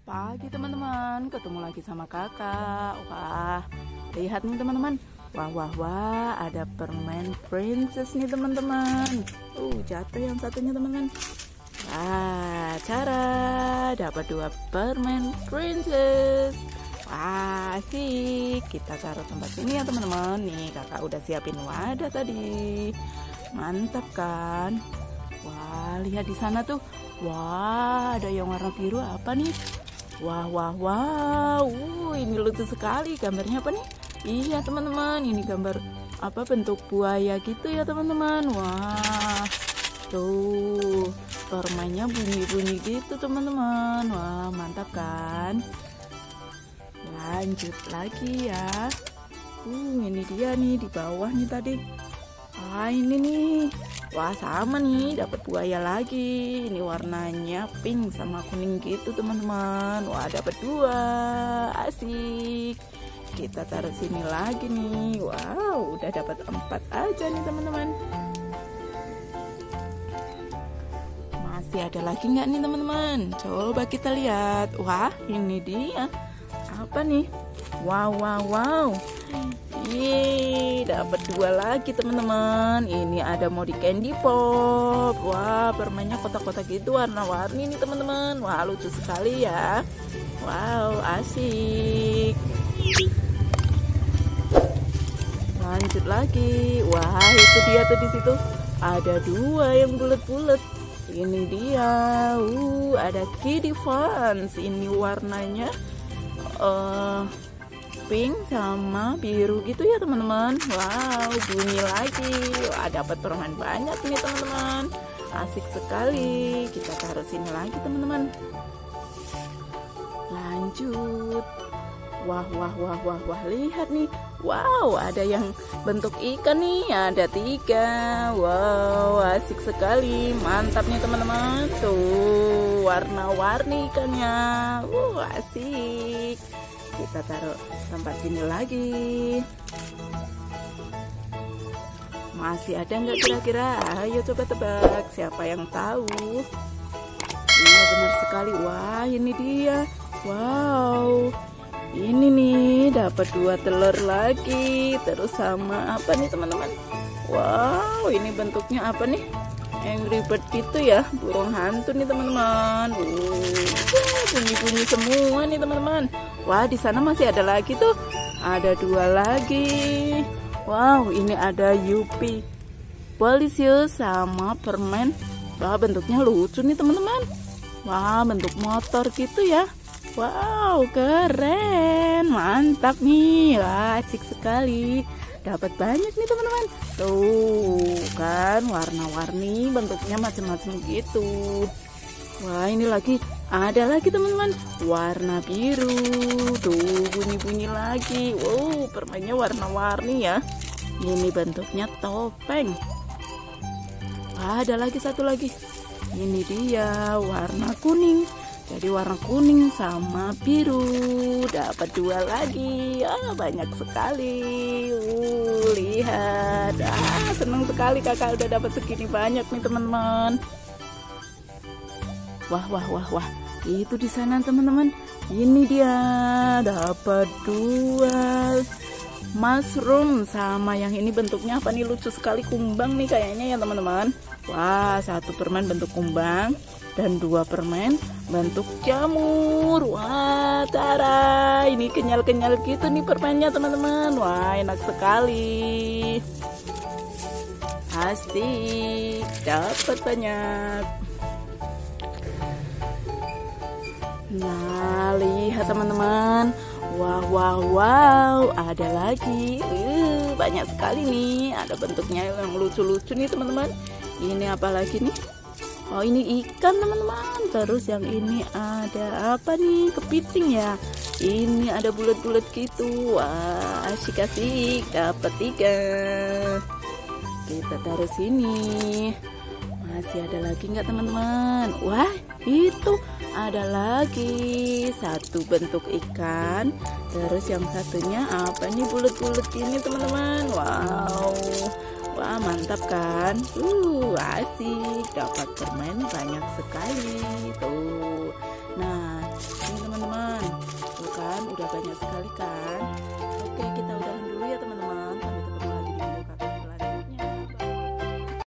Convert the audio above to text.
Pagi teman-teman, ketemu lagi sama kakak. Wah, lihat nih teman-teman. Wah, ada permen princess nih teman-teman. Jatuh yang satunya teman-teman. Cara dapat 2 permen princess. Wah, asik. Kita taruh tempat sini ya teman-teman. Nih kakak udah siapin wadah tadi. Mantap kan? Wah, lihat di sana tuh. Wah, ada yang warna biru apa nih? Wow, ini lucu sekali. Gambarnya apa nih? Iya teman-teman, ini gambar apa, bentuk buaya gitu ya teman-teman. Wah, tuh permennya bunyi-bunyi gitu teman-teman. Wah, mantap kan? Lanjut lagi ya. Ini dia nih di bawah nih tadi. Ini nih. Wah, sama nih, dapat buaya lagi. Ini warnanya pink sama kuning gitu teman-teman. Wah, dapat 2. Asik. Kita taruh sini lagi nih. Wow, udah dapat 4 aja nih teman-teman. Masih ada lagi nggak nih teman-teman? Coba kita lihat. Wah, ini dia. Apa nih? Wow. Dapat 2 lagi teman-teman. Ini ada mode candy pop. Wah, permennya kotak-kotak gitu, warna-warni nih teman-teman. Wah, lucu sekali ya. Wow, asik. Lanjut lagi. Wah, itu dia tuh di situ. Ada 2 yang bulat-bulat. Ini dia. Ada Kitty Fans. Ini warnanya pink sama biru gitu ya teman-teman. Wow, bunyi lagi. Wah, dapat permen banyak nih teman-teman. Asik sekali. Kita taruh sini lagi teman-teman. Lanjut. Wah, lihat nih. Wow, ada yang bentuk ikan nih. Ada 3. Wow, asik sekali. Mantap nih teman-teman. Tuh, warna-warni ikannya. Asik. Kita taruh tempat sini lagi. Masih ada nggak kira-kira? Ayo coba tebak, siapa yang tahu? Iya, benar sekali. Wah, ini dia. Wow, ini nih dapat 2 telur lagi. Terus sama apa nih teman-teman? Wow, ini bentuknya apa nih? Angry Bird gitu ya, burung hantu nih teman-teman. Bunyi-bunyi semua nih teman-teman. Wah, di sana masih ada lagi tuh. Ada 2 lagi. Wow, ini ada Yupi Polisius sama permen. Wah, bentuknya lucu nih teman-teman. Wah, bentuk motor gitu ya. Wow, keren. Mantap nih. Wah, asik sekali. Dapat banyak nih teman-teman. Tuh kan, warna-warni, bentuknya macam-macam gitu. Wah, ini lagi ada lagi teman-teman, warna biru. Tuh, bunyi-bunyi lagi. Wow, permennya warna-warni ya. Ini bentuknya topeng. Wah, ada lagi satu lagi. Ini dia warna kuning. Jadi warna kuning sama biru. Dapat 2 lagi. Banyak sekali. Lihat. Senang sekali kakak udah dapat segini banyak nih teman-teman. Wah. Itu di sana teman-teman. Ini dia. Dapat 2 mushroom sama yang ini bentuknya apa nih, lucu sekali, kumbang nih kayaknya ya teman-teman. Wah, 1 permen bentuk kumbang dan 2 permen bentuk jamur. Wah, tara, ini kenyal-kenyal gitu nih permennya teman-teman. Wah, enak sekali. Asik, dapat banyak. Nah, lihat teman-teman. Wow, ada lagi. Banyak sekali nih. Ada bentuknya yang lucu-lucu nih teman-teman. Ini apa lagi nih? Oh, ini ikan teman-teman. Terus yang ini ada apa nih? Kepiting ya. Ini ada bulat-bulat gitu. Wah, asik-asik. Dapat 3. Kita taruh sini. Masih ada lagi nggak teman-teman? Wah, itu ada lagi 1 bentuk ikan. Terus yang satunya apa nih, bulat-bulat ini teman-teman. Wow, wah mantap kan? Asik, dapat permen banyak sekali tuh. Nah, ini teman-teman kan? Udah banyak sekali kan?